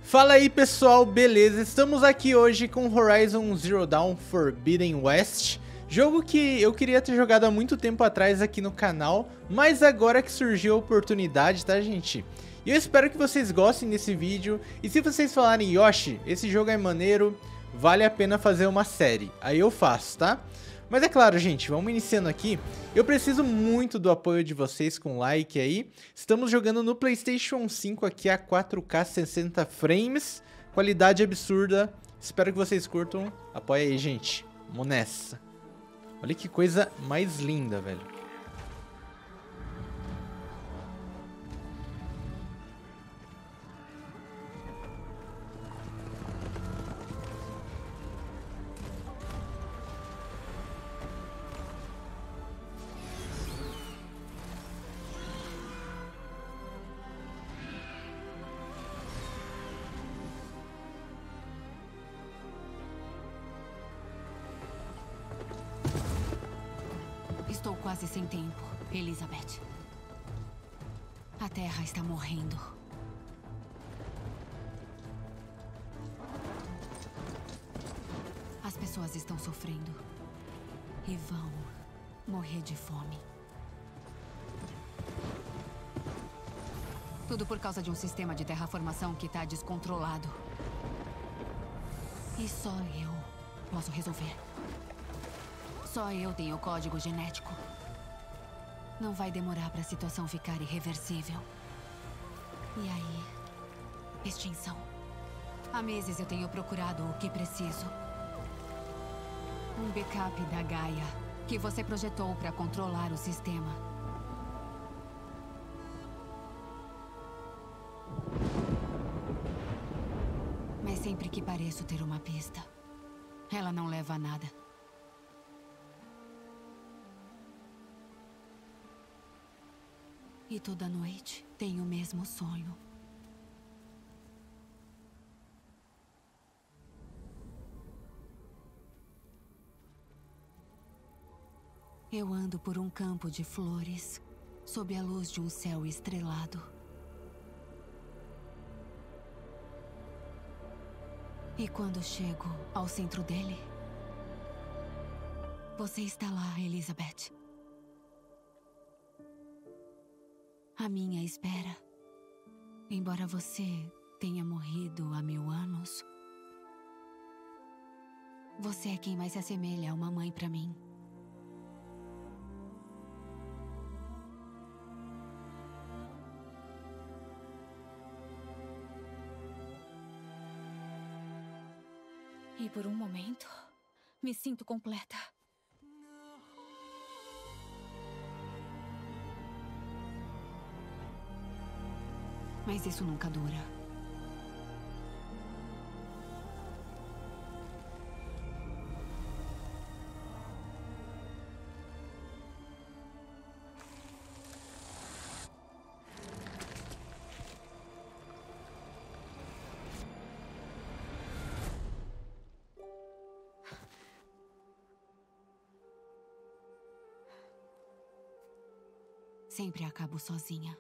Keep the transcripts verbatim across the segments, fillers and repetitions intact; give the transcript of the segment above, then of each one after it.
Fala aí pessoal, beleza? Estamos aqui hoje com Horizon Zero Dawn Forbidden West, jogo que eu queria ter jogado há muito tempo atrás aqui no canal, mas agora que surgiu a oportunidade, tá gente? E eu espero que vocês gostem desse vídeo, e se vocês falarem, Yoshi, esse jogo é maneiro, vale a pena fazer uma série, aí eu faço, tá? Mas é claro, gente, vamos iniciando aqui. Eu preciso muito do apoio de vocês com like aí. Estamos jogando no PlayStation cinco aqui a quatro K sessenta frames. Qualidade absurda. Espero que vocês curtam. Apoia aí, gente. Vamos nessa. Olha que coisa mais linda, velho. Estou quase sem tempo, Elizabeth. A Terra está morrendo. As pessoas estão sofrendo. E vão morrer de fome. Tudo por causa de um sistema de terraformação que está descontrolado. E só eu posso resolver. Só eu tenho o código genético. Não vai demorar para a situação ficar irreversível. E aí, extinção. Há meses eu tenho procurado o que preciso. Um backup da Gaia, que você projetou para controlar o sistema. Mas sempre que pareço ter uma pista, ela não leva a nada. E toda noite tenho o mesmo sonho. Eu ando por um campo de flores, sob a luz de um céu estrelado. E quando chego ao centro dele, você está lá, Elizabeth. À minha espera. Embora você tenha morrido há mil anos, você é quem mais se assemelha a uma mãe para mim. E por um momento, me sinto completa. Mas isso nunca dura. Sempre acabo sozinha.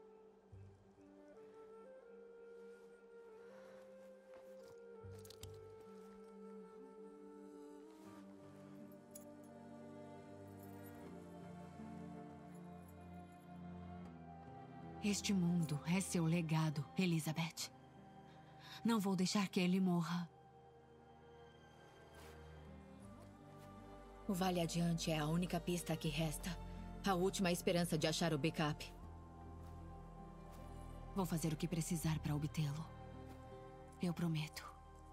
Este mundo é seu legado, Elizabeth. Não vou deixar que ele morra. O Vale Adiante é a única pista que resta. A última esperança de achar o backup. Vou fazer o que precisar para obtê-lo. Eu prometo.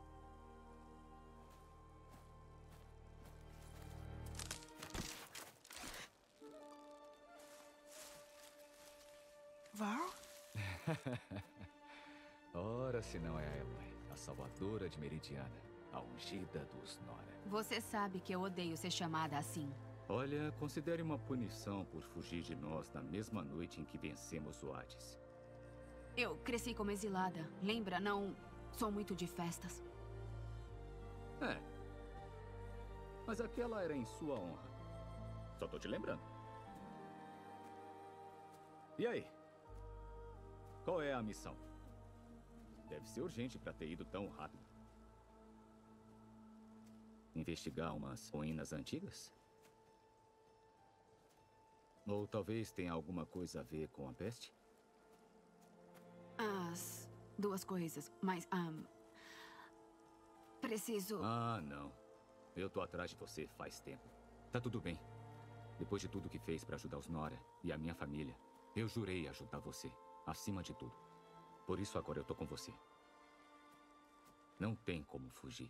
Val? Ora, se não é a Aloy, a salvadora de Meridiana, a ungida dos Nora. Você sabe que eu odeio ser chamada assim. Olha, considere uma punição por fugir de nós na mesma noite em que vencemos o Hades. Eu cresci como exilada. Lembra? Não sou muito de festas. É. Mas aquela era em sua honra. Só tô te lembrando. E aí? Qual é a missão? Deve ser urgente para ter ido tão rápido. Investigar umas ruínas antigas? Ou talvez tenha alguma coisa a ver com a peste? As duas coisas, mas... Um, preciso... Ah, não. Eu tô atrás de você faz tempo. Tá tudo bem. Depois de tudo que fez para ajudar os Nora e a minha família, eu jurei ajudar você, acima de tudo. Por isso agora eu tô com você. Não tem como fugir.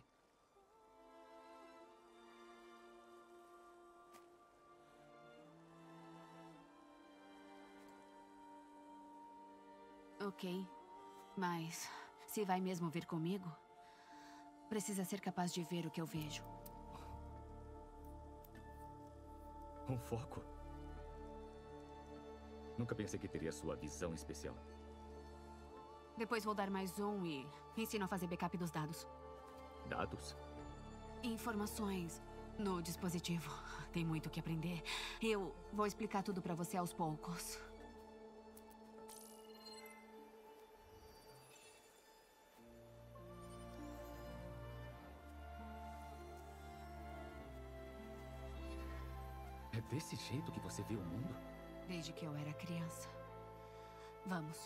Ok, mas se vai mesmo vir comigo, precisa ser capaz de ver o que eu vejo. Um foco? Nunca pensei que teria sua visão especial. Depois vou dar mais um e ensino a fazer backup dos dados. Dados? Informações no dispositivo. Tem muito o que aprender. Eu vou explicar tudo pra você aos poucos. É desse jeito que você vê o mundo? Desde que eu era criança. Vamos.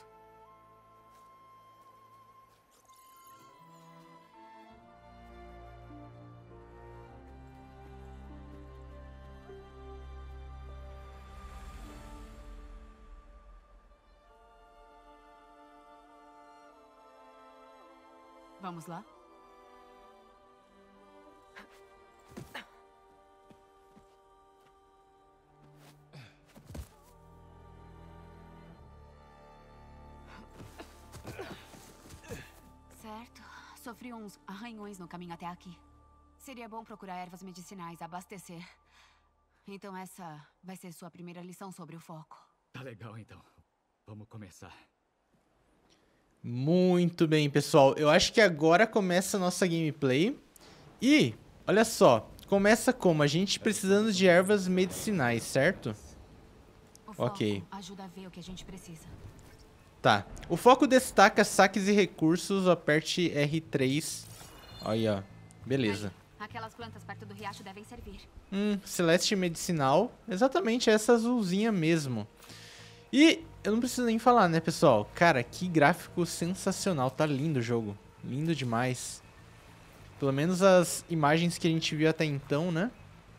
Vamos lá? Certo. Sofri uns arranhões no caminho até aqui. Seria bom procurar ervas medicinais, abastecer. Então essa vai ser sua primeira lição sobre o foco. Tá legal, então. Vamos começar. Muito bem, pessoal. Eu acho que agora começa a nossa gameplay. E, olha só. Começa como? A gente precisando de ervas medicinais, certo? O foco Ok. ajuda a ver o que a gente precisa. Tá. O foco destaca saques e recursos. Aperte R três. Olha, ó. Beleza. Aí, aquelas plantas perto do riacho devem servir. Hum, Celeste Medicinal. Exatamente, essa azulzinha mesmo. E eu não preciso nem falar, né, pessoal? Cara, que gráfico sensacional. Tá lindo o jogo. Lindo demais. Pelo menos as imagens que a gente viu até então, né?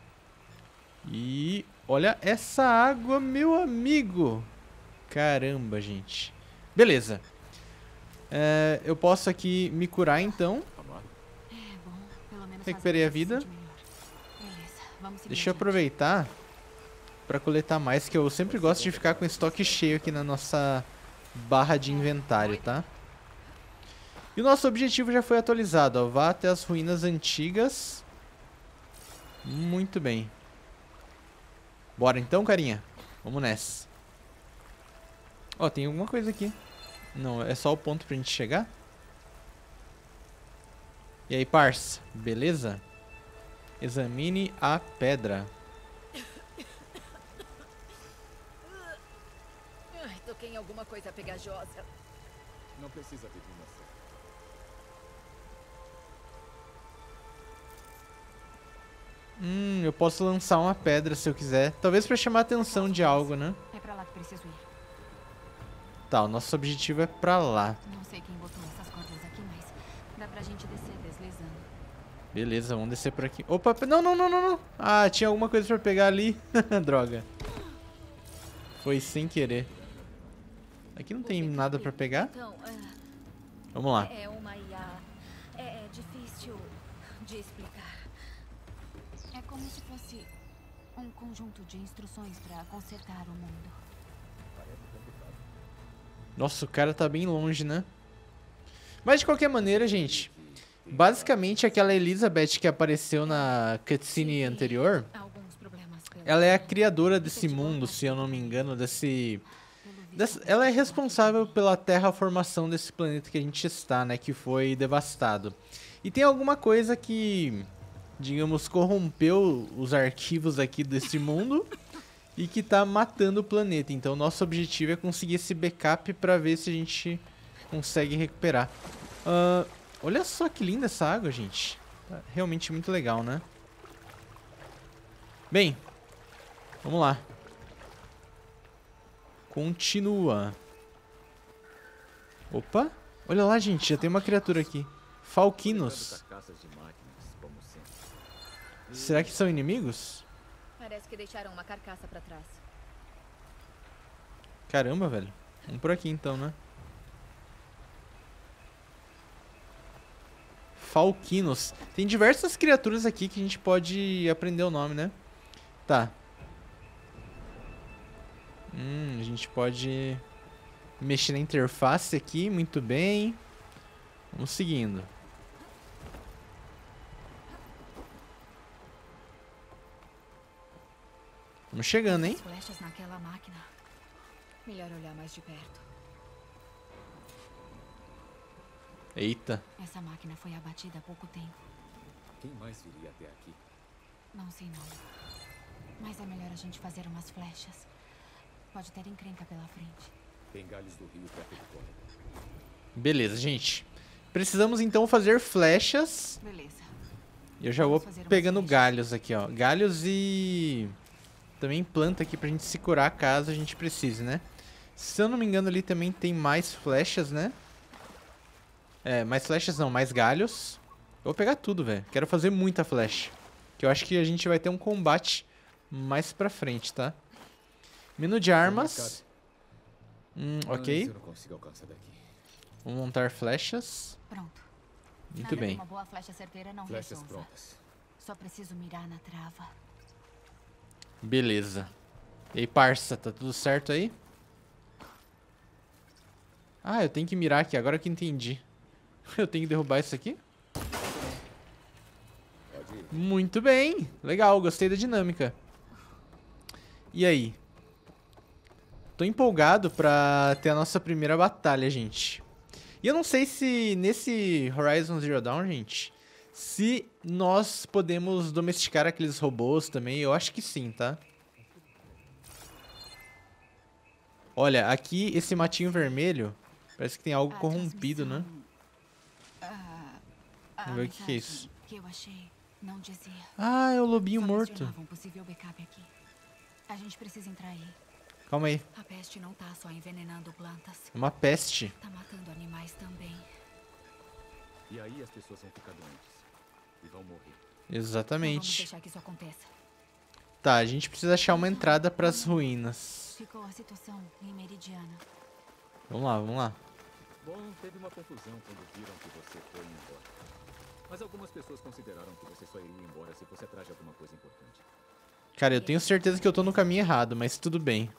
E olha essa água, meu amigo. Caramba, gente. Beleza. É, eu posso aqui me curar, então. Vamos lá. É bom, pelo menos Recuperei a fazer vida. se sentir melhor. Beleza, vamos seguir Deixa eu adiante. aproveitar pra coletar mais, que eu sempre gosto de ficar com estoque cheio aqui na nossa barra de inventário, tá? E o nosso objetivo já foi atualizado, ó. Vá até as ruínas antigas. Muito bem. Bora então, carinha. Vamos nessa. Ó, tem alguma coisa aqui. Não, é só o ponto pra gente chegar. E aí, parça? Beleza? Examine a pedra. Ai, toquei em alguma coisa pegajosa. Não precisa ter noção. Hum, eu posso lançar uma pedra se eu quiser. Talvez pra chamar a atenção de algo, né? É pra lá que preciso ir. Tá, o nosso objetivo é pra lá. Não sei quem botou essas cordas aqui, mas dá pra gente descer deslizando. Beleza, vamos descer por aqui. Opa, não, não, não, não, não. Ah, tinha alguma coisa pra pegar ali. Droga. Foi sem querer. Aqui não tem nada pra pegar? Então, Vamos lá. é, é uma I A. É, é difícil de explicar. É como se fosse um conjunto de instruções pra consertar o mundo. Nossa, o cara tá bem longe, né? Mas de qualquer maneira, gente, basicamente aquela Elizabeth que apareceu na cutscene anterior, Alguns problemas pelo ela é a criadora desse mundo, se eu não me engano, desse... desse- ela é responsável pela terraformação desse planeta que a gente está, né? Que foi devastado. E tem alguma coisa que, digamos, corrompeu os arquivos aqui desse mundo e que tá matando o planeta. Então nosso objetivo é conseguir esse backup pra ver se a gente consegue recuperar. Uh, olha só que linda essa água, gente. Tá realmente muito legal, né? Bem, vamos lá. Continua. Opa, olha lá, gente, já tem uma criatura aqui. Falquinos. Será que são inimigos? Parece que deixaram uma carcaça pra trás. Caramba, velho. Vamos por aqui então, né? Falquinos. Tem diversas criaturas aqui que a gente pode aprender o nome, né? Tá. Hum, a gente pode mexer na interface aqui, muito bem. Vamos seguindo. Vamos chegando, hein? As flechas naquela máquina. Melhor olhar mais de perto. Eita. Essa máquina foi abatida há pouco tempo. Quem mais viria até aqui? Não sei não. Mas é melhor a gente fazer umas flechas. Pode ter encrenca pela frente. Tem galhos do rio perto do córrego. Beleza, gente. Precisamos então fazer flechas. Beleza. E eu já vou Vamos fazer umas pegando flechas. galhos aqui, ó. Galhos e... também planta aqui pra gente se curar caso a gente precise, né? Se eu não me engano ali também tem mais flechas, né? É, mais flechas não, mais galhos. Eu vou pegar tudo, velho. Quero fazer muita flecha. Que eu acho que a gente vai ter um combate mais pra frente, tá? Menu de armas. Hum, ok. Eu não consigo alcançar daqui. Vamos montar flechas. Pronto. Muito bem. Uma boa flecha certeira não Flechas ressonza. prontas. Só preciso mirar na trava. Beleza. E aí, parça, tá tudo certo aí? Ah, eu tenho que mirar aqui, agora que entendi. Eu tenho que derrubar isso aqui? Pode ir. Muito bem. Legal, gostei da dinâmica. E aí? Tô empolgado pra ter a nossa primeira batalha, gente. E eu não sei se nesse Horizon Zero Dawn, gente, se nós podemos domesticar aqueles robôs também. Eu acho que sim, tá? Olha, aqui esse matinho vermelho parece que tem algo A corrompido, né? transmissão, ah, a Vamos ver o que que é mensagem isso. que eu achei não dizia. Ah, é o lobinho Só morto. mencionava um possível backup aqui. A gente precisa entrar aí. Calma aí. A peste não tá só envenenando plantas. É uma peste. Tá matando animais também. E aí as pessoas vão ficar doentes. E vão morrer. Não vamos Exatamente. deixar que isso aconteça. Tá, a gente precisa achar uma entrada pras ruínas. Ficou a situação em Meridiana. Vamos lá, vamos lá. Bom, teve uma confusão quando viram que você foi embora. Mas algumas pessoas consideraram que você só iria embora se fosse atrás de alguma coisa importante. Cara, eu tenho certeza que eu tô no caminho errado, mas tudo bem.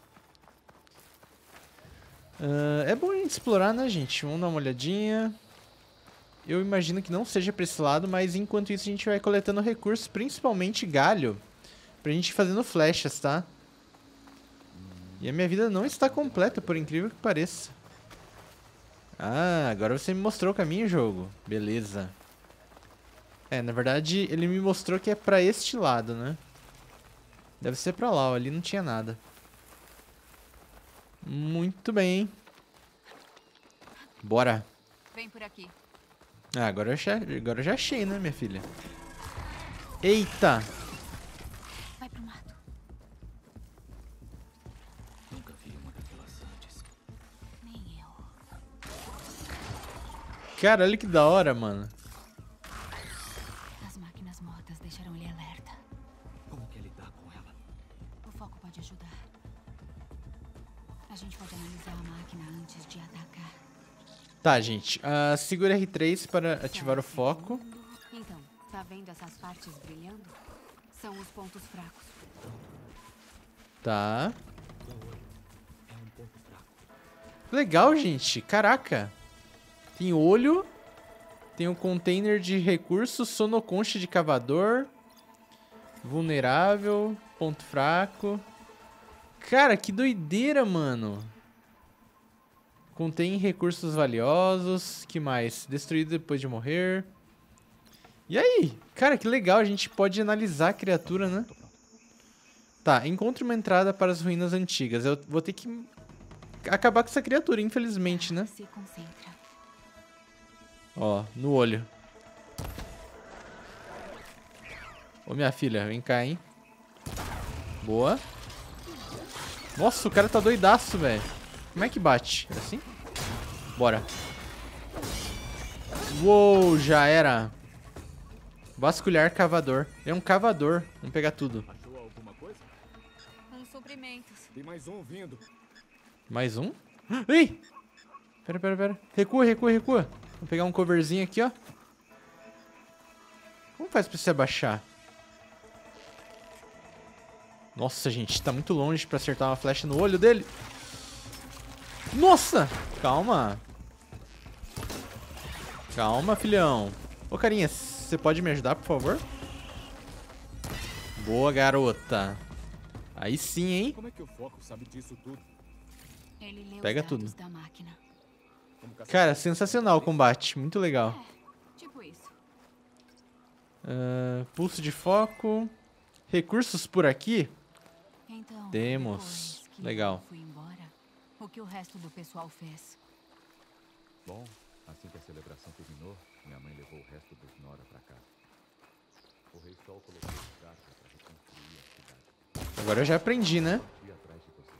Ah, é bom a gente explorar, né, gente? Vamos dar uma olhadinha. Eu imagino que não seja pra esse lado, mas enquanto isso a gente vai coletando recursos, principalmente galho, pra gente ir fazendo flechas, tá? E a minha vida não está completa, por incrível que pareça. Ah, agora você me mostrou o caminho, jogo. Beleza. É, na verdade, ele me mostrou que é pra este lado, né? Deve ser pra lá, ó. Ali não tinha nada. Muito bem. Bora. Vem por aqui. Ah, agora eu já, agora eu já achei, né, minha filha? Eita! Vai pro mato. Nunca vi uma daquelas antes. Nem eu. Cara, olha que da hora, mano. As máquinas mortas deixaram ele alerta. Como que é lidar com ela? O foco pode ajudar. A gente pode analisar a máquina antes de atacar. Tá, gente. Uh, segura R três para ativar o Só um foco. segundo. Então, tá vendo essas partes brilhando? São os pontos fracos. Tá. É um ponto fraco. Legal, gente. Caraca. Tem olho. Tem um container de recursos. Sonoconcha de cavador. Vulnerável. Ponto fraco. Cara, que doideira, mano. Contém recursos valiosos. Que mais? Destruído depois de morrer. E aí? Cara, que legal. A gente pode analisar a criatura, né? Tá, encontre uma entrada para as ruínas antigas. Eu vou ter que acabar com essa criatura, infelizmente, né? Se concentra. Ó, no olho. Ô, minha filha, vem cá, hein. Boa. Nossa, o cara tá doidaço, velho. Como é que bate? É assim? Bora. Uou, já era. Vasculhar cavador. É um cavador. Vamos pegar tudo. Achou alguma coisa? Uns suprimentos. Tem mais um vindo. Mais um? Ei! Pera, pera, pera. Recua, recua, recua. Vou pegar um coverzinho aqui, ó. Como faz pra você abaixar? Nossa, gente, tá muito longe pra acertar uma flecha no olho dele. Nossa! Calma. Calma, filhão. Ô, carinha, você pode me ajudar, por favor? Boa, garota. Aí sim, hein? Como é que o foco sabe disso tudo? Ele leu Pega os dados tudo. da máquina. Como caçar- Cara, sensacional o combate. Muito legal. É, tipo isso. Ah, pulso de foco. Recursos por aqui? Então, Temos. depois que Legal. eu fui embora, o que o resto do pessoal fez? Bom, assim que a celebração terminou, minha mãe levou o resto dos Nora pra casa. O Rei Sol colocou os gatos pra reconstruir a cidade. Agora eu já aprendi, né? Fui atrás de você.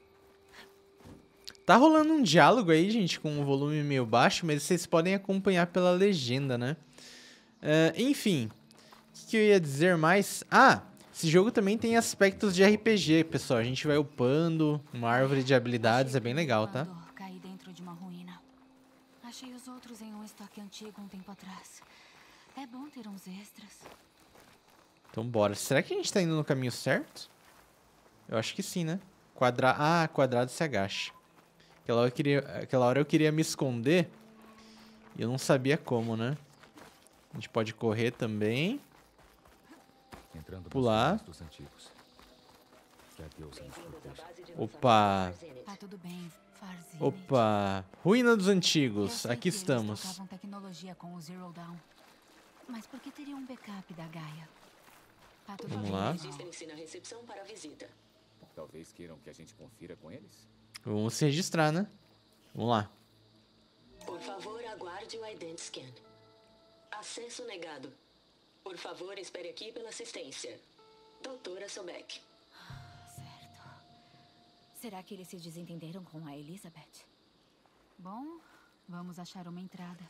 Tá rolando um diálogo aí, gente, com um volume meio baixo, mas vocês podem acompanhar pela legenda, né? Ah, enfim, o que, que eu ia dizer mais? Ah, esse jogo também tem aspectos de R P G, pessoal. A gente vai upando uma árvore de habilidades, é bem legal, tá? Quando caí dentro de uma ruína. Achei os outros em um estoque antigo um tempo atrás. É bom ter uns extras. Então bora. Será que a gente tá indo no caminho certo? Eu acho que sim, né? Quadra... Ah, quadrado se agacha. Aquela hora, eu queria... Aquela hora eu queria me esconder e eu não sabia como, né? A gente pode correr também. Entrando nos Pular. túneis dos antigos. Que a deusa nos proteja. Opa, Tá tudo bem, Farzine. opa. Ruína dos Eu Antigos. sei Aqui que eles estamos. trocavam tecnologia com o Zero Dawn. Mas por que teria um backup da Gaia? Tá tudo Vamos bem, lá. pessoal. Registrem-se na recepção para a visita. Talvez queiram que a gente confira com eles? Vamos se registrar, né? Vamos lá. Por favor, aguarde o Ident Scan. Acesso negado. Por favor, espere aqui pela assistência. Doutora Sobek. Certo. Será que eles se desentenderam com a Elizabeth? Bom, vamos achar uma entrada.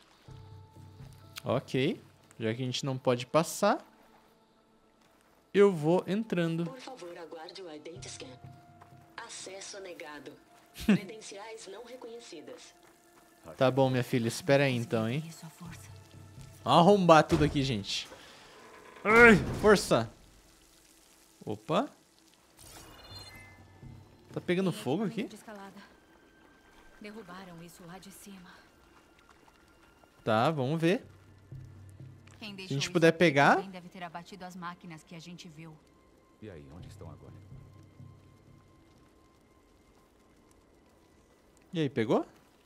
Ok. Já que a gente não pode passar, eu vou entrando. Por favor, aguarde o Ident Scan. Acesso negado. Credenciais não reconhecidas. Tá bom, minha filha. Espera aí então, hein? Isso, a força. Vamos arrombar tudo aqui, gente. Ai, força. Opa. Tá pegando Tem fogo equipamento aqui? de escalada. Derrubaram isso lá de cima. Tá, vamos ver. Quem Se a deixou gente isso puder aqui pegar. também deve ter abatido as máquinas que a gente viu. E aí, onde estão agora? E aí, pegou?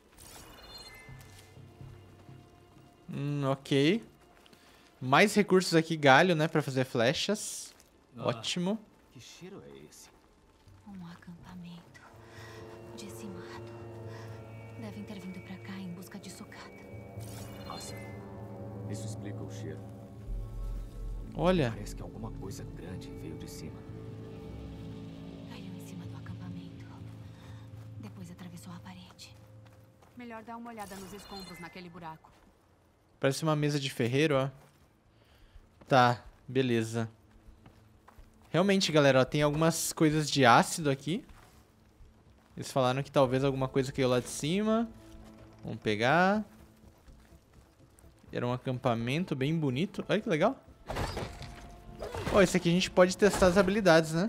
Hum, ok. Mais recursos aqui, galho, né? Pra fazer flechas. Ah. Ótimo. Que cheiro é esse? Um acampamento dizimado. Devem ter vindo pra cá em busca de sucata. Nossa, isso explica o cheiro. Olha. Parece que alguma coisa grande veio de cima. Caiu em cima do acampamento. Depois atravessou a parede. Melhor dar uma olhada nos escombros naquele buraco. Parece uma mesa de ferreiro, ó. Tá, beleza. Realmente, galera, ó, tem algumas coisas de ácido aqui. Eles falaram que talvez alguma coisa caiu lá de cima. Vamos pegar. Era um acampamento bem bonito. Olha que legal. Ó, esse aqui a gente pode testar as habilidades, né?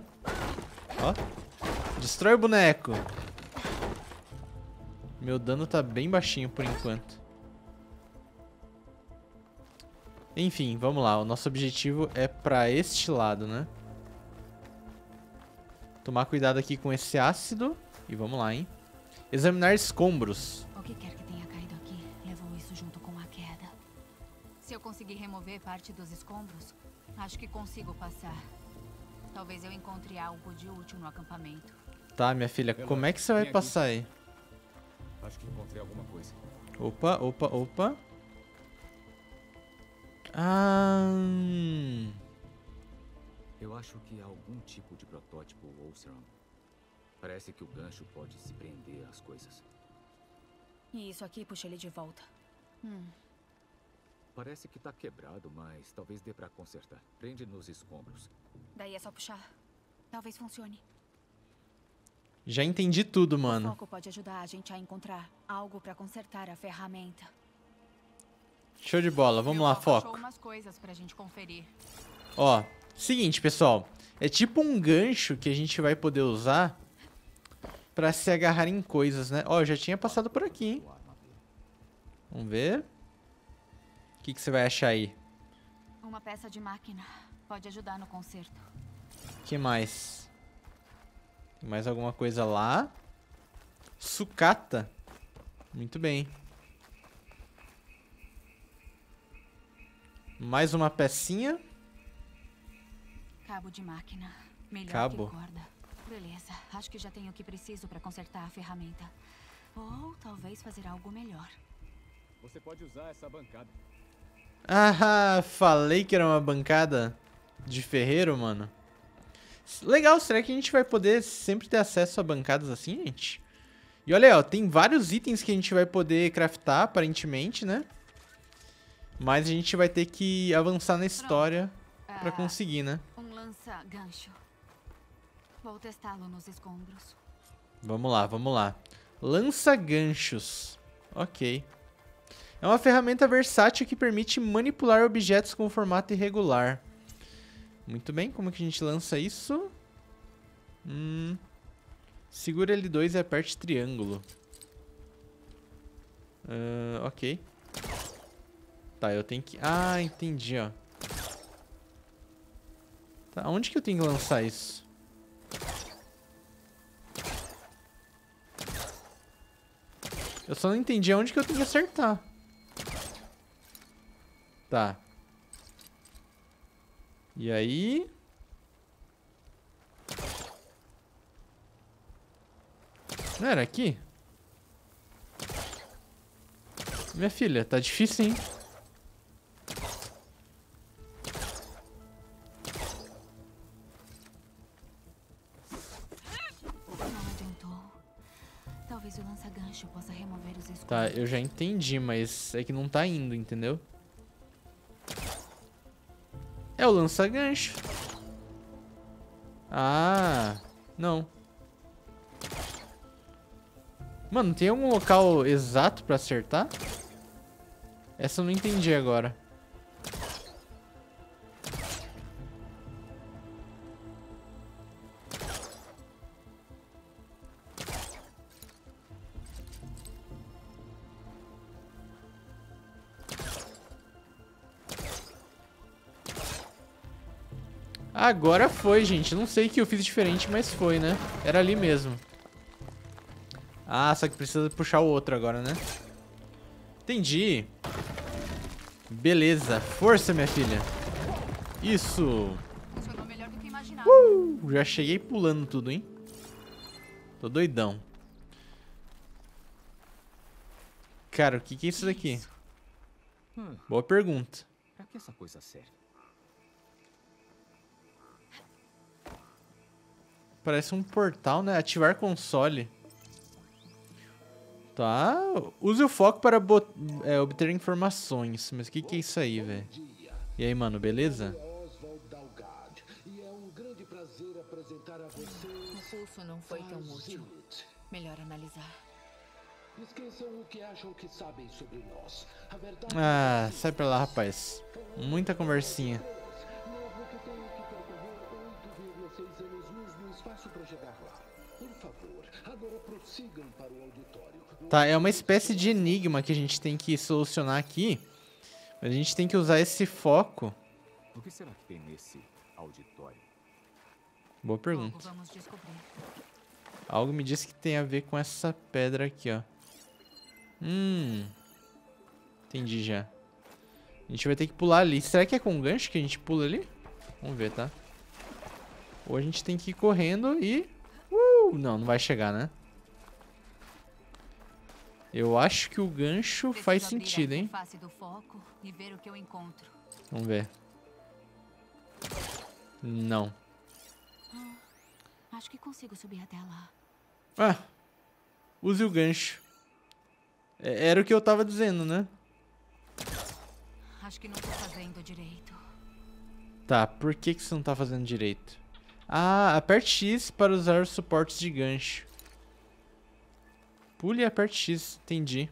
Ó. Destrói o boneco. Meu dano tá bem baixinho por enquanto. Enfim, vamos lá. O nosso objetivo é pra este lado, né? Tomar cuidado aqui com esse ácido. E vamos lá, hein? Examinar escombros. O que quer que tenha caído aqui levou isso junto com a queda. Se eu conseguir remover parte dos escombros, acho que consigo passar. Talvez eu encontre algo de útil no acampamento. Tá, minha filha, como é que você vai passar aí? Acho que encontrei alguma coisa. Opa, opa, opa. Ah... Eu acho que é algum tipo de protótipo Oseram. Parece que o gancho pode se prender às coisas. E isso aqui puxa ele de volta. Hum. Parece que tá quebrado, mas talvez dê pra consertar. Prende nos escombros. Daí é só puxar. Talvez funcione. Já entendi tudo, O mano. foco pode ajudar a gente a encontrar algo pra consertar a ferramenta. Show de bola. Vamos lá, foco. Achou umas coisas pra gente conferir. Ó, seguinte, pessoal. É tipo um gancho que a gente vai poder usar pra se agarrar em coisas, né? Ó, eu já tinha passado por aqui, hein? Vamos ver. O que, que você vai achar aí? Uma peça de máquina. Pode ajudar no conserto. O que mais? Tem mais alguma coisa lá? Sucata. Muito bem. Mais uma pecinha. Cabo de máquina. Melhor Cabo. que corda. Beleza. Acho que já tenho o que preciso pra consertar a ferramenta. Ou talvez fazer algo melhor. Você pode usar essa bancada. Ah, falei que era uma bancada de ferreiro, mano. Legal, será que a gente vai poder sempre ter acesso a bancadas assim, gente? E olha aí, ó, tem vários itens que a gente vai poder craftar, aparentemente, né? Mas a gente vai ter que avançar na história pra conseguir, né? Um lança-gancho. Vou testá-lo nos escombros. Vamos lá, vamos lá. Lança-ganchos. Ok. É uma ferramenta versátil que permite manipular objetos com formato irregular. Muito bem, como que a gente lança isso? Hum, segura L dois e aperte triângulo. Uh, ok. Tá, eu tenho que... Ah, entendi, ó. Tá, onde que eu tenho que lançar isso? Eu só não entendi aonde que eu tenho que acertar. Tá. E aí... Não era aqui? Minha filha, tá difícil, hein? Não adiantou. Talvez o lança-gancho possa remover os escombros. Tá, eu já entendi, mas é que não tá indo, entendeu? É o lança-gancho. Ah, não. Mano, tem algum local exato pra acertar? Essa eu não entendi agora. Agora foi, gente. Não sei o que eu fiz diferente, mas foi, né? Era ali mesmo. Ah, só que precisa puxar o outro agora, né? Entendi. Beleza. Força, minha filha. Isso. Funcionou melhor do que imaginava. Uh, já cheguei pulando tudo, hein? Tô doidão. Cara, o que que é isso daqui? Hum, Boa pergunta. pra que essa coisa serve? Parece um portal, né? Ativar console. Tá. Use o foco para é, obter informações. Mas o que, que é isso aí, velho? E aí, mano, beleza? Oswald Dalgard, e é um grande prazer apresentar a vocês. O pulso não foi tão útil. Melhor analisar. Esqueçam o que acham que sabem sobre nós. A verdade Ah, sai pra lá, rapaz. Muita conversinha. mesmo que tenham que percorrer oito vírgula seis anos-luz no espaço para chegar lá. Por favor, agora prossigam para o auditório. Tá, é uma espécie de enigma que a gente tem que solucionar aqui. A gente tem que usar esse foco. O que será que tem nesse auditório? Boa Logo pergunta. vamos descobrir. Algo me diz que tem a ver com essa pedra aqui, ó. Hum. Entendi já. A gente vai ter que pular ali. Será que é com gancho que a gente pula ali? Vamos ver, tá? Ou a gente tem que ir correndo e... Uh, não, não vai chegar, né? Eu acho que o gancho Preciso faz abrir a sentido, hein? interface do foco e ver o que eu encontro. Vamos ver. Não. Acho que consigo subir até lá. Ah, use o gancho. É, era o que eu tava dizendo, né? Acho que não tô fazendo direito. Tá, por que, que você não tá fazendo direito? Ah, aperte X para usar os suportes de gancho. Pule e aperte X, entendi.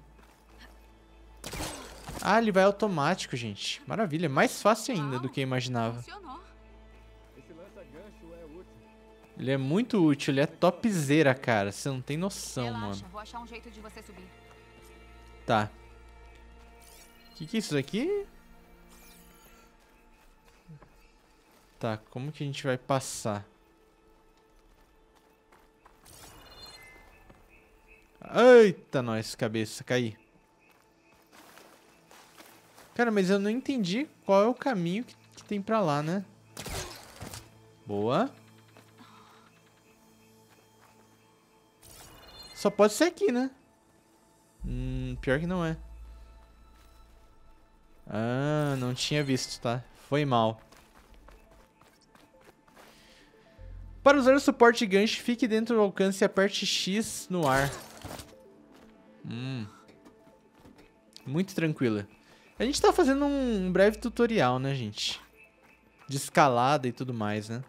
Ah, ele vai automático, gente. Maravilha, mais fácil ainda do que eu imaginava. Funcionou. Esse lança-gancho é útil. Ele é muito útil, ele é topzera, cara. Você não tem noção, Relaxa, mano. vou achar um jeito de você subir. Tá. O que, que é isso aqui? Tá, como que a gente vai passar? Eita, nós, cabeça, caí. Cara, mas eu não entendi qual é o caminho que, que tem pra lá, né? Boa. Só pode ser aqui, né? Hum, pior que não é. Ah, não tinha visto, tá? Foi mal. Para usar o suporte gancho, fique dentro do alcance e aperte X no ar. Hum. Muito tranquila. A gente tá fazendo um breve tutorial, né, gente? De escalada e tudo mais, né?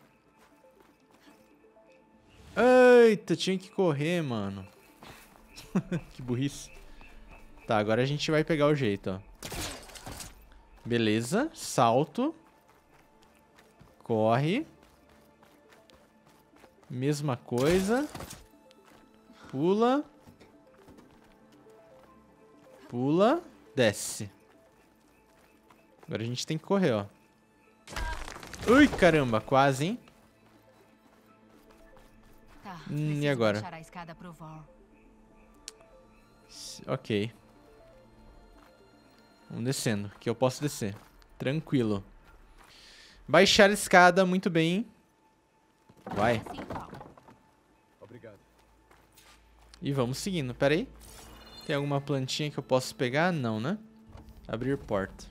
Eita, tinha que correr, mano. Que burrice. Tá, agora a gente vai pegar o jeito, ó. Beleza, salto. Corre. Mesma coisa. Pula. Pula. Desce. Agora a gente tem que correr, ó. Ui, caramba, quase, hein? Tá, Hum, e preciso agora? baixar a escada pro Vor. Ok. Vamos descendo, que eu posso descer. Tranquilo. Baixar a escada, muito bem. Vai. Assim, Paulo. Obrigado. E vamos seguindo, pera aí. Tem alguma plantinha que eu posso pegar? Não, né? Abrir porta.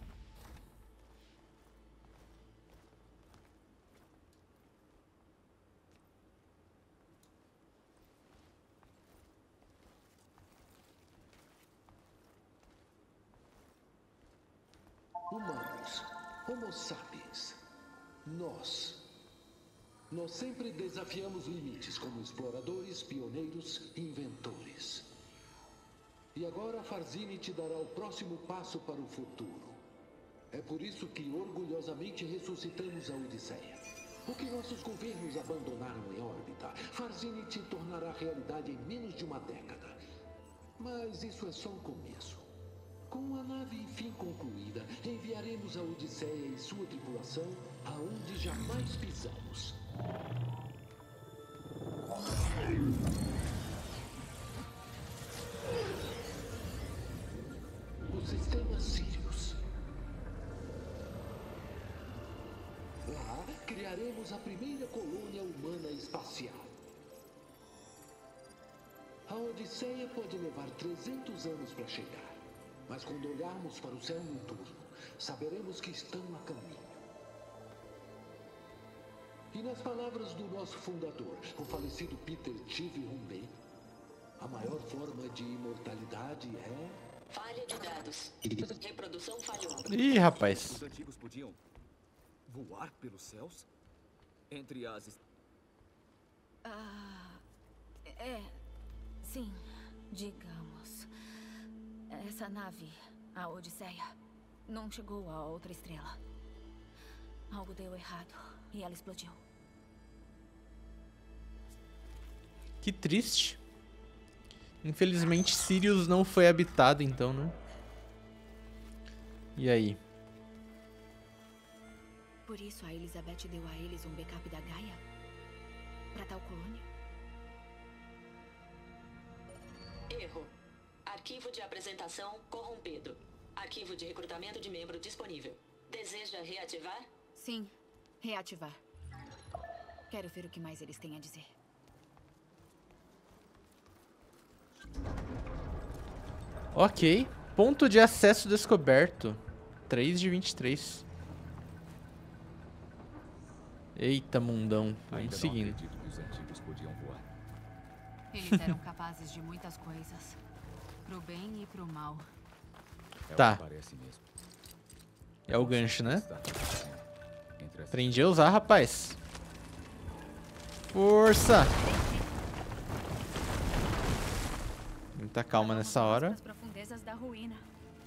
Humanos, Homo sapiens, nós. Nós sempre desafiamos limites como exploradores, pioneiros, inventores. E agora Farzini te dará o próximo passo para o futuro. É por isso que orgulhosamente ressuscitamos a Odisseia. O que nossos governos abandonaram em órbita, Farzini te tornará realidade em menos de uma década. Mas isso é só o começo. Com a nave enfim concluída, enviaremos a Odisseia e sua tripulação aonde jamais pisamos. O sistema Sirius. Lá, criaremos a primeira colônia humana espacial. A Odisseia pode levar trezentos anos para chegar. Mas quando olharmos para o céu noturno, saberemos que estão a caminho. E nas palavras do nosso fundador, o falecido Peter Tivy-Humbey, a maior forma de imortalidade é... Falha de dados. Reprodução falhou. Ih, rapaz. Os antigos podiam voar pelos céus? Entre as... est- Ah, é, sim, digamos. Essa nave, a Odisseia, não chegou a outra estrela. Algo deu errado e ela explodiu. Que triste. Infelizmente, Sirius não foi habitado, então, né? E aí? Por isso a Elizabeth deu a eles um backup da Gaia? Pra tal colônia? Erro. Arquivo de apresentação corrompido. Arquivo de recrutamento de membro disponível. Deseja reativar? Sim, reativar. Quero ver o que mais eles têm a dizer. Ok. Ponto de acesso descoberto. três de vinte e três. Eita, mundão. Ainda Vamos não seguindo. acredito que os antigos podiam voar. Eles eram capazes de muitas coisas. Pro bem e pro mal. É Tá. o que parece mesmo. É o gancho, né? Está acontecendo entre as- Aprendi a usar, rapaz. Força! Muita calma nessa hora. Nas profundezas da ruína.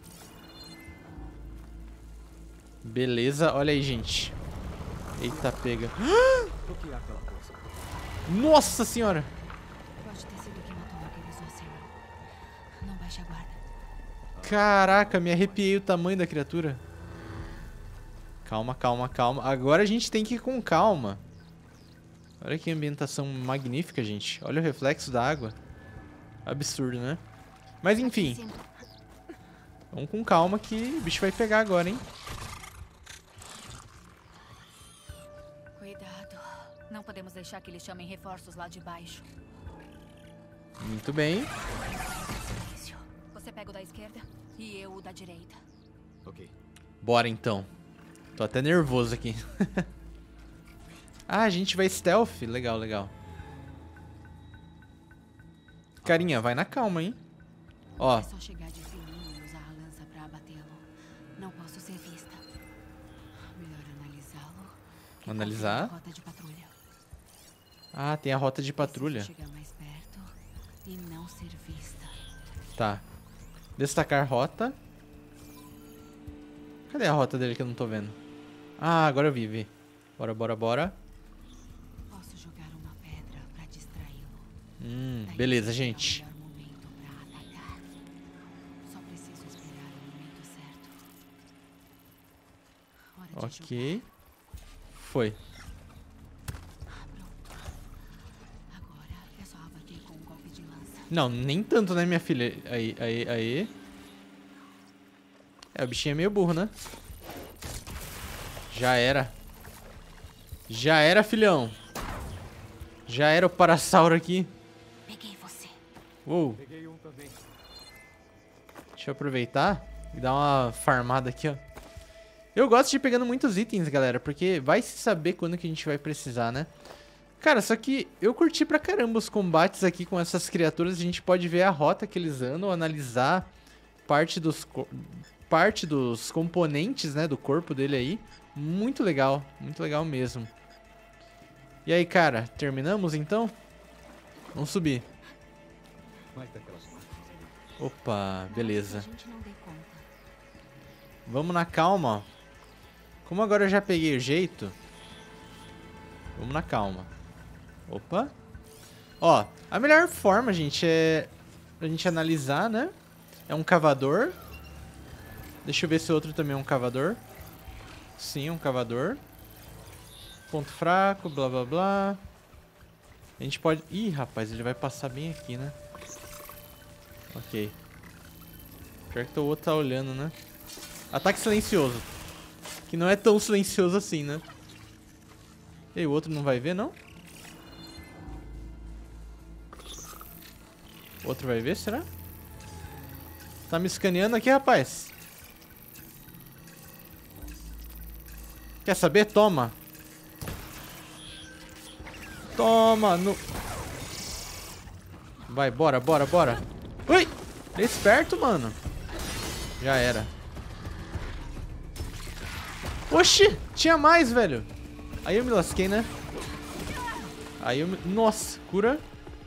Beleza, olha aí, gente. Eita, pega. O que é aquela coisa? Nossa senhora! Pode ter sido quem matou aquele Sorcerer. Não baixe a guarda. Caraca, me arrepiei o tamanho da criatura. Calma, calma, calma. Agora a gente tem que ir com calma. Olha que ambientação magnífica, gente. Olha o reflexo da água. Absurdo, né? Mas enfim. Vamos com calma que o bicho vai pegar agora, hein? Cuidado. Não podemos deixar que eles chamem reforços lá de baixo. Muito bem. Silêncio. Você pega o da esquerda e eu o da direita. Ok. Bora então. Tô até nervoso aqui. Ah, a gente vai stealth. Legal, legal. Carinha, vai na calma, hein? Ó, É só chegar de fininho e usar a lança pra abatê-lo. Não posso ser vista. Melhor analisá-lo. e Analisar? conferir a rota de patrulha. Ah, tem a rota de patrulha. Preciso chegar mais perto e não ser vista. Tá. Destacar rota. Cadê a rota dele que eu não tô vendo? Ah, agora eu vi, vi. Bora, bora, bora. Posso jogar uma pedra pra distraí-lo. Hum, Daí beleza, será o gente. melhor momento pra atacar. Só preciso esperar o momento certo. Hora de Ok. Foi. jogar. Pronto. Agora é só abater com um golpe de lança. Não, nem tanto, né, minha filha? Aí, aí, aí. É, o bichinho é meio burro, né? Já era. Já era, filhão. Já era o Parasauro aqui. Peguei você. Uou. Peguei um também. Deixa eu aproveitar e dar uma farmada aqui, ó. Eu gosto de ir pegando muitos itens, galera, porque vai se saber quando que a gente vai precisar, né? Cara, só que eu curti pra caramba os combates aqui com essas criaturas. A gente pode ver a rota que eles andam, analisar parte dos, co- parte dos componentes, né, do corpo dele aí. Muito legal, muito legal mesmo. E aí, cara, terminamos então? Vamos subir. Mais daquelas máquinas ali. Opa, beleza. A gente não dê conta. Vamos na calma, ó. Como agora eu já peguei o jeito, vamos na calma. Opa. Ó, a melhor forma, gente, é pra gente analisar, né? É um cavador. Deixa eu ver se o outro também é um cavador. Sim, um cavador. Ponto fraco, blá blá blá. A gente pode... Ih, rapaz, ele vai passar bem aqui, né? Ok. Pior que o outro tá olhando, né? Ataque silencioso. Que não é tão silencioso assim, né? E aí, o outro não vai ver, não? O outro vai ver, será? Tá me escaneando aqui, rapaz. Quer saber? Toma. Toma. No... Vai, bora, bora, bora. Ui! É esperto, mano. Já era. Oxi! Tinha mais, velho. Aí eu me lasquei, né? Aí eu me... Nossa, cura.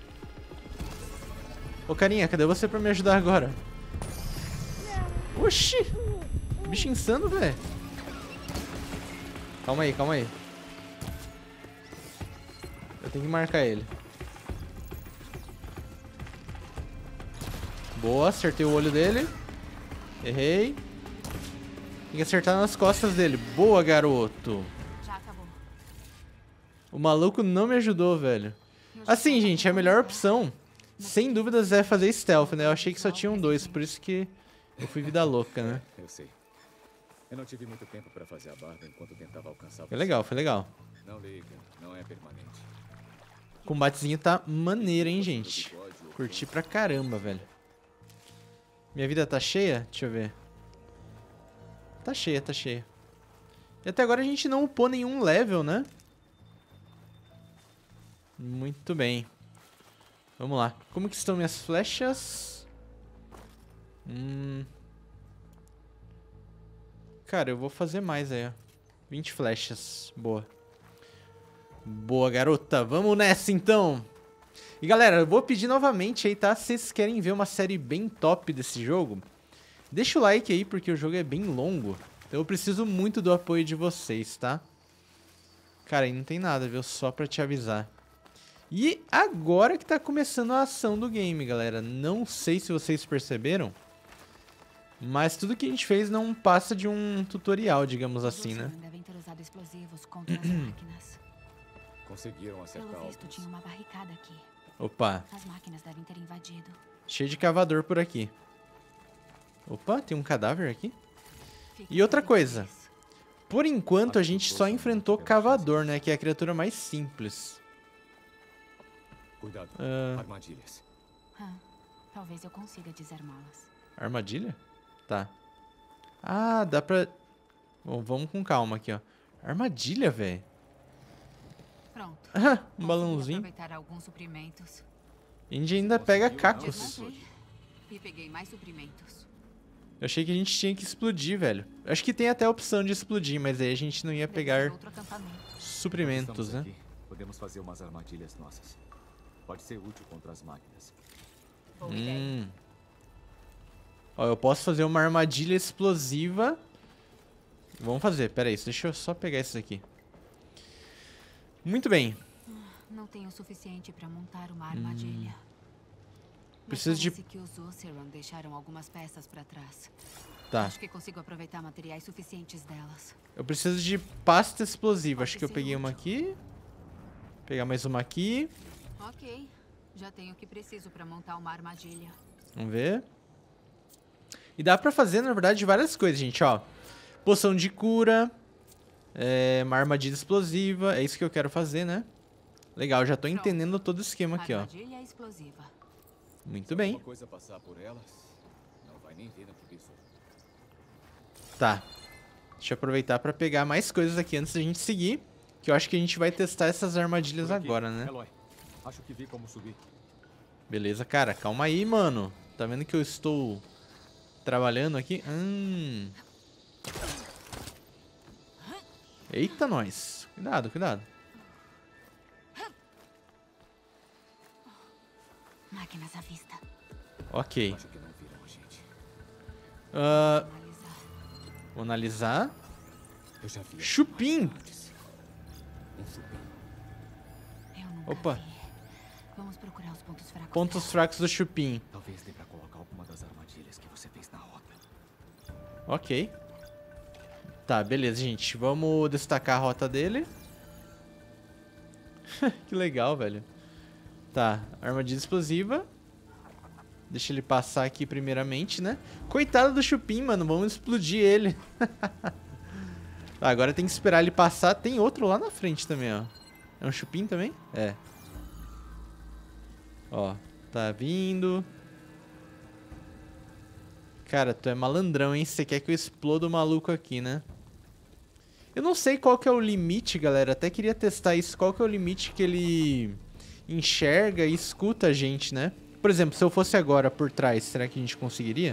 Ô, carinha, cadê você pra me ajudar agora? Oxi! Bicho insano, velho. Calma aí, calma aí. Eu tenho que marcar ele. Boa, acertei o olho dele. Errei. Tem que acertar nas costas dele. Boa, garoto. Já acabou. O maluco não me ajudou, velho. Assim, gente, a melhor opção, sem dúvidas, é fazer stealth, né? Eu achei que só tinham dois, por isso que eu fui vida louca, né? Eu sei. Eu não tive muito tempo para fazer a barba enquanto tentava alcançar Foi você. legal, foi legal. Não liga, não é permanente. O combatezinho tá maneiro, hein, gente? Curti pra caramba, velho. Minha vida tá cheia? Deixa eu ver. Tá cheia, tá cheia. E até agora a gente não upou nenhum level, né? Muito bem. Vamos lá. Como que estão minhas flechas? Hum... Cara, eu vou fazer mais aí, ó. vinte flechas. Boa. Boa, garota. Vamos nessa, então. E, galera, eu vou pedir novamente aí, tá? Se vocês querem ver uma série bem top desse jogo, deixa o like aí, porque o jogo é bem longo. Então eu preciso muito do apoio de vocês, tá? Cara, aí não tem nada, viu? Só pra te avisar. E agora que tá começando a ação do game, galera. Não sei se vocês perceberam, mas tudo que a gente fez não passa de um tutorial, digamos assim, né? Devem ter usado explosivos contra as máquinas. Conseguiram acertar Pelo visto, alguns. tinha uma barricada aqui. Opa, As máquinas devem ter invadido. cheio de cavador por aqui. Opa, tem um cadáver aqui. Fique E outra de coisa. olho. Por enquanto a gente só enfrentou cavador, né? Que é a criatura mais simples. Cuidado. Ah, Armadilhas. Ah, talvez eu consiga desarmá-las. armadilha? Tá. Ah, dá pra... Bom, vamos com calma aqui, ó. Armadilha, velho. Pronto. Um Consegui balãozinho. aproveitar alguns suprimentos. A gente ainda pega cacos. Desmontei e peguei mais suprimentos. Eu achei que a gente tinha que explodir, velho. Acho que tem até a opção de explodir, mas aí a gente não ia Deve ser pegar outro acampamento. suprimentos, Estamos né? aqui. Podemos fazer umas armadilhas nossas. Pode ser útil contra as máquinas. Boa ideia. Hum. Ó, eu posso fazer uma armadilha explosiva. Vamos fazer, pera aí, deixa eu só pegar isso aqui. Muito bem. Não tenho o suficiente para montar uma armadilha. Mas Preciso de- parece que os Oseram deixaram algumas peças para trás. Tá, Acho que consigo aproveitar materiais suficientes delas. eu preciso de pasta explosiva. Acho Pode que eu ser peguei uma útil. aqui. Pegar mais uma aqui. Ok, já tenho o que preciso para montar uma armadilha. Vamos ver. E dá pra fazer, na verdade, várias coisas, gente, ó. Poção de cura. É, uma armadilha explosiva. É isso que eu quero fazer, né? Legal, já tô Pronto. entendendo todo o esquema aqui, ó. Armadilha explosiva. Muito bem. Uma coisa passar por elas, não vai nem ver no visor. Tá. Deixa eu aproveitar pra pegar mais coisas aqui antes da gente seguir. Que eu acho que a gente vai testar essas armadilhas Por aqui. agora, né? Eloy, acho que vi como subir. Beleza, cara. Calma aí, mano. Tá vendo que eu estou trabalhando aqui? Hum. Eita, nós. Cuidado, cuidado. Máquinas à vista. Ok. Acho que não viram a gente. Ah, Analisar. vou analisar. Eu já vi. Chupim. antes. Um chupim. Eu nunca Opa. vi. Vamos procurar os pontos fracos. Pontos dela. fracos do chupim. Talvez dê pra colocar alguma das armadilhas que você fez na rota. Ok. Tá, beleza, gente. Vamos destacar a rota dele. Que legal, velho. Tá, armadilha explosiva. Deixa ele passar aqui primeiramente, né? Coitado do chupim, mano. Vamos explodir ele. Tá, agora tem que esperar ele passar. Tem outro lá na frente também, ó. É um chupim também? É. Ó, tá vindo. Cara, tu é malandrão, hein? Você quer que eu exploda o maluco aqui, né? Eu não sei qual que é o limite, galera. Até queria testar isso. Qual que é o limite que ele enxerga e escuta a gente, né? Por exemplo, se eu fosse agora por trás, será que a gente conseguiria?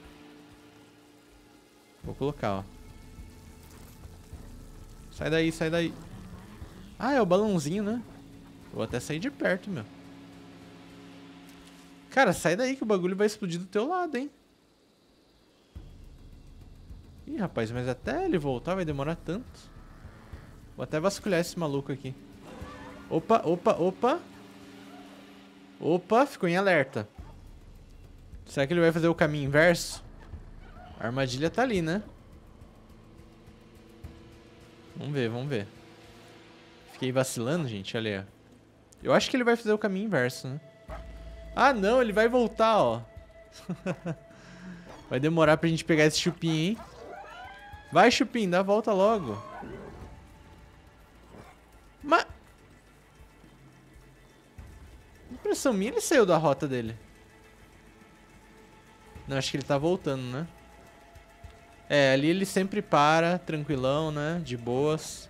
Vou colocar, ó. Sai daí, sai daí. Ah, é o balãozinho, né? Vou até sair de perto, meu. Cara, sai daí que o bagulho vai explodir do teu lado, hein? Ih, rapaz, mas até ele voltar vai demorar tanto. Vou até vasculhar esse maluco aqui. Opa, opa, opa. Opa, ficou em alerta. Será que ele vai fazer o caminho inverso? A armadilha tá ali, né? Vamos ver, vamos ver. Fiquei vacilando, gente, olha aí, ó. Eu acho que ele vai fazer o caminho inverso, né? Ah, não, ele vai voltar, ó. Vai demorar pra gente pegar esse chupim, hein? Vai, chupim, dá a volta logo. Mas... impressão minha, ele saiu da rota dele. Não, acho que ele tá voltando, né? É, ali ele sempre para, tranquilão, né? De boas.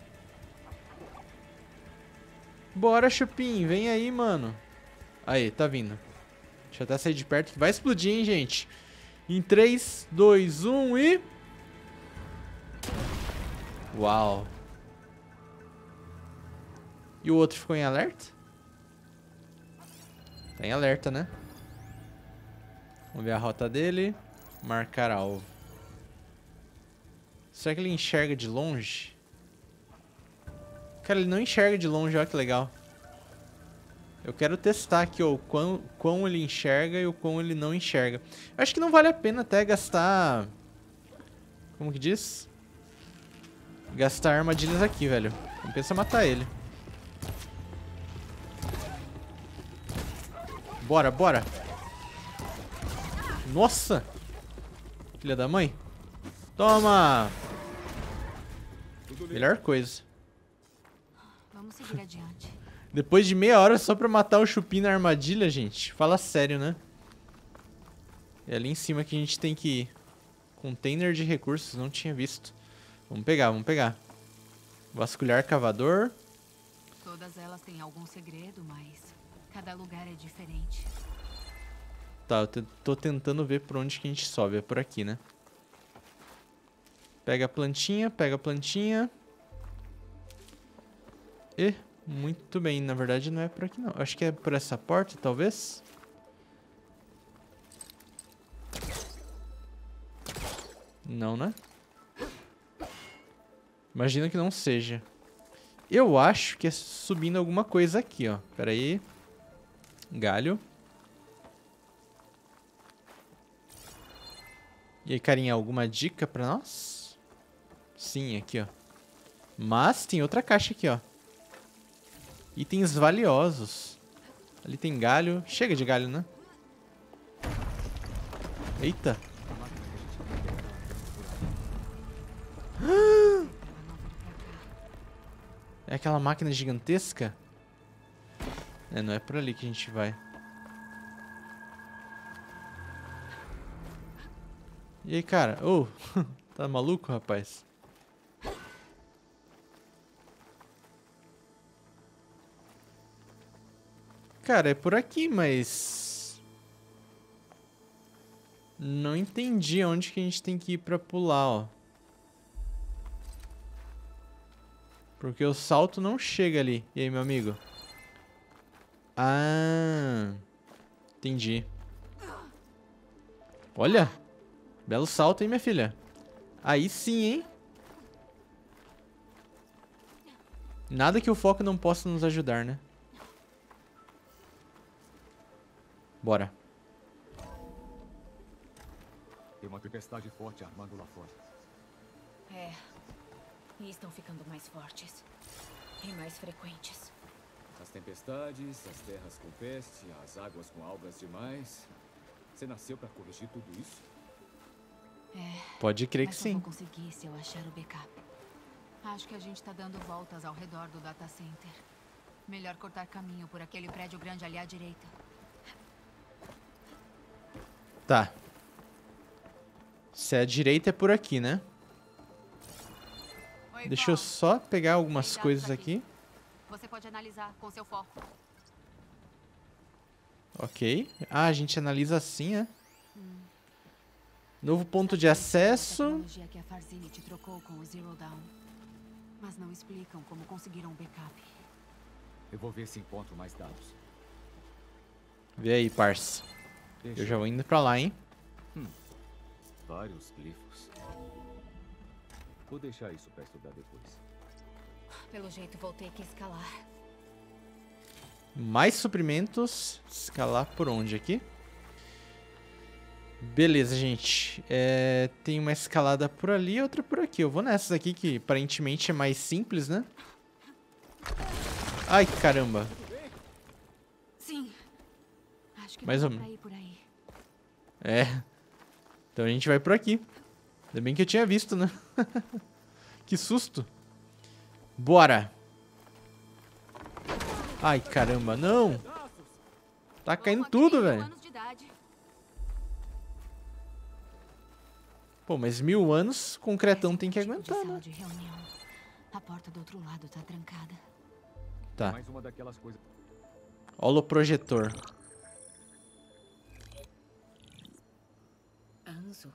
Bora, Chupin, vem aí, mano. Aí, tá vindo. Deixa eu até sair de perto que vai explodir, hein, gente. Em três, dois, um e... Uau. E o outro ficou em alerta? Tá em alerta, né? Vamos ver a rota dele. Marcar alvo. Será que ele enxerga de longe? Cara, ele não enxerga de longe, olha que legal. Eu quero testar aqui, ó, o quão, quão ele enxerga e o quão ele não enxerga. Eu acho que não vale a pena até gastar... Como que diz? Gastar armadilhas aqui, velho. Compensa matar ele. Bora, bora. Nossa! Filha da mãe. Toma! Melhor coisa. Vamos seguir adiante. Depois de meia hora só pra matar o Chupin na armadilha, gente. Fala sério, né? É ali em cima que a gente tem que ir. Container de recursos, não tinha visto. Vamos pegar, vamos pegar. Vasculhar cavador. Todas elas têm algum segredo, mas cada lugar é diferente. Tá, eu tô tentando ver por onde que a gente sobe. É por aqui, né? Pega a plantinha, pega a plantinha. E... Muito bem, na verdade não é por aqui não. Acho que é por essa porta, talvez. Não, né? Imagina que não seja. Eu acho que é subindo alguma coisa aqui, ó. Pera aí. Galho. E aí, carinha, alguma dica pra nós? Sim, aqui, ó. Mas tem outra caixa aqui, ó. Itens valiosos. Ali tem galho. Chega de galho, né? Eita. É aquela máquina gigantesca? É, não é por ali que a gente vai. E aí, cara? Ô, oh, tá maluco, rapaz? Cara, é por aqui, mas... Não entendi onde que a gente tem que ir pra pular, ó. Porque o salto não chega ali. E aí, meu amigo? Ah... Entendi. Olha! Belo salto, hein, minha filha? Aí sim, hein? Nada que o foco não possa nos ajudar, né? Bora. Tem uma tempestade forte armando lá fora. É. E estão ficando mais fortes. E mais frequentes. As tempestades, as terras com peste, as águas com algas demais. Você nasceu pra corrigir tudo isso? É. Pode crer que Mas eu sim. vou conseguir se eu achar o backup. Acho que a gente tá dando voltas ao redor do data center. Melhor cortar caminho por aquele prédio grande ali à direita. Tá. Se é a direita é por aqui, né? Oi, Deixa eu Paul. só pegar algumas Tem dados coisas aqui. Você pode analisar com seu foco. Ok. Ah, a gente analisa assim, né? Hum. Novo ponto de A acesso. tecnologia que a Farzinit trocou com o Zero Dawn. Mas não explicam como conseguiram um backup. Eu vou ver se encontro mais dados. Vê aí, parça. Deixa Eu já vou indo pra lá, hein? Hum, vários glifos. Vou deixar isso pra estudar depois. Pelo jeito vou ter que escalar. Mais suprimentos. Escalar por onde aqui? Beleza, gente. É, tem uma escalada por ali e outra por aqui. Eu vou nessas aqui que aparentemente é mais simples, né? Ai, caramba. Sim. Acho que Mais dá ou pra menos. ir por aí. É. Então a gente vai por aqui. Ainda bem que eu tinha visto, né? Que susto. Bora. Ai, caramba, não. Tá caindo Como tudo, aquele velho. anos de idade. Pô, mas mil anos, concretão tem que Tipo de aguentar, sala né? de reunião. A porta do outro lado tá trancada. Tá. Mais uma daquelas coisas. Holoprojetor. Anzo?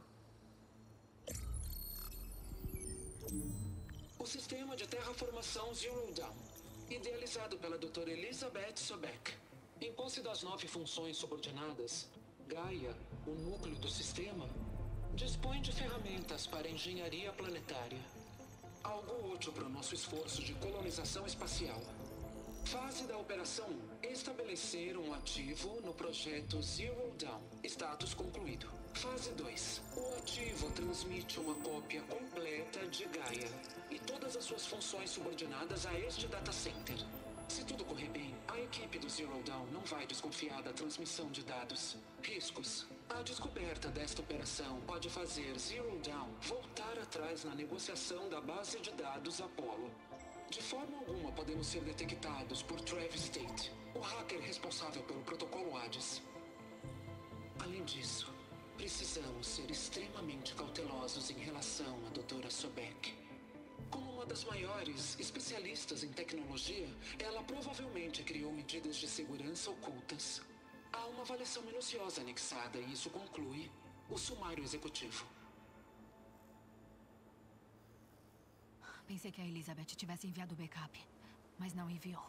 O sistema de terraformação Zero Dawn, idealizado pela doutora Elizabeth Sobek. Em posse das nove funções subordinadas, Gaia, o núcleo do sistema, dispõe de ferramentas para engenharia planetária. Algo útil para o nosso esforço de colonização espacial. Fase da operação: estabelecer um ativo no projeto Zero Dawn. Status concluído. Fase dois. O ativo transmite uma cópia completa de Gaia e todas as suas funções subordinadas a este data center. Se tudo correr bem, a equipe do Zero Dawn não vai desconfiar da transmissão de dados. Riscos. A descoberta desta operação pode fazer Zero Dawn voltar atrás na negociação da base de dados Apollo. De forma alguma podemos ser detectados por Travis Tate, o hacker responsável pelo protocolo Hades. Além disso, precisamos ser extremamente cautelosos em relação à doutora Sobek. Como uma das maiores especialistas em tecnologia, ela provavelmente criou medidas de segurança ocultas. Há uma avaliação minuciosa anexada e isso conclui o sumário executivo. Pensei que a Elizabeth tivesse enviado o backup, mas não enviou.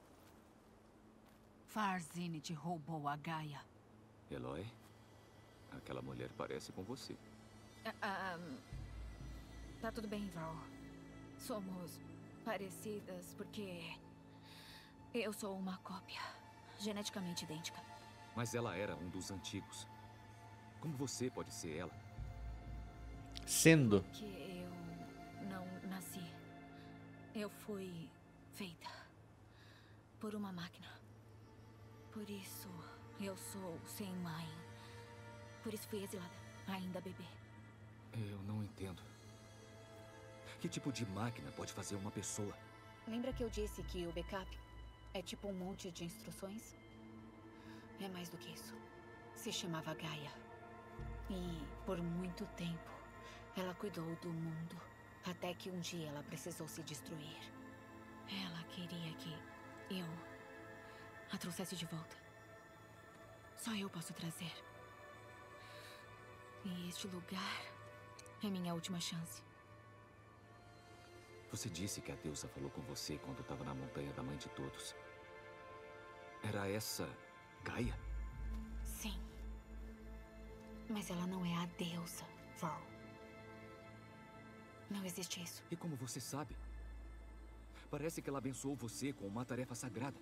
Far Zenith roubou a Gaia. Eloy, aquela mulher parece com você. Ah, ah, tá tudo bem, Val. Somos parecidas porque eu sou uma cópia, geneticamente idêntica. Mas ela era um dos antigos. Como você pode ser ela? Sendo. Que eu não nasci. Eu fui feita por uma máquina. Por isso eu sou sem mãe. Por isso fui exilada, ainda bebê. Eu não entendo. Que tipo de máquina pode fazer uma pessoa? Lembra que eu disse que o backup é tipo um monte de instruções? É mais do que isso. Se chamava Gaia. E por muito tempo ela cuidou do mundo. Até que um dia ela precisou se destruir. Ela queria que eu a trouxesse de volta. Só eu posso trazer. E este lugar é minha última chance. Você disse que a deusa falou com você quando estava na montanha da mãe de todos. Era essa Gaia? Sim. Mas ela não é a deusa, Val. Não existe isso. E como você sabe? Parece que ela abençoou você com uma tarefa sagrada.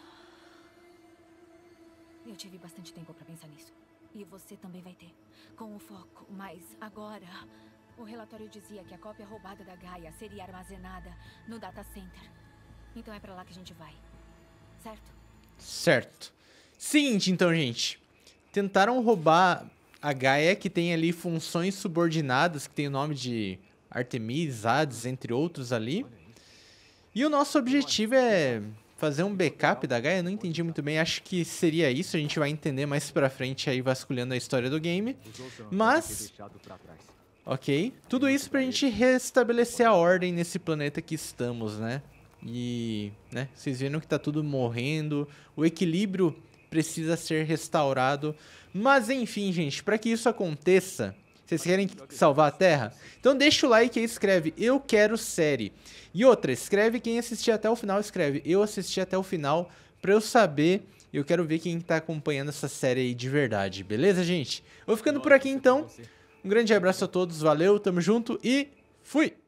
Eu tive bastante tempo pra pensar nisso. E você também vai ter. Com o foco. Mas agora, o relatório dizia que a cópia roubada da Gaia seria armazenada no data center. Então é pra lá que a gente vai. Certo? Certo. Seguinte, então, gente. Tentaram roubar a Gaia, que tem ali funções subordinadas, que tem o nome de Artemis, Hades, entre outros ali. E o nosso objetivo é fazer um backup da Gaia. Eu não entendi muito bem, acho que seria isso. A gente vai entender mais pra frente aí, vasculhando a história do game. Mas, ok, tudo isso pra gente restabelecer a ordem nesse planeta que estamos, né? E, né, vocês viram que tá tudo morrendo, o equilíbrio precisa ser restaurado. Mas enfim, gente, pra que isso aconteça, vocês querem salvar a Terra? Então deixa o like e escreve eu quero série. E outra, escreve quem assistiu até o final, escreve eu assisti até o final, pra eu saber. Eu quero ver quem tá acompanhando essa série aí de verdade, beleza, gente? Vou ficando por aqui então. Um grande abraço a todos, valeu, tamo junto e fui!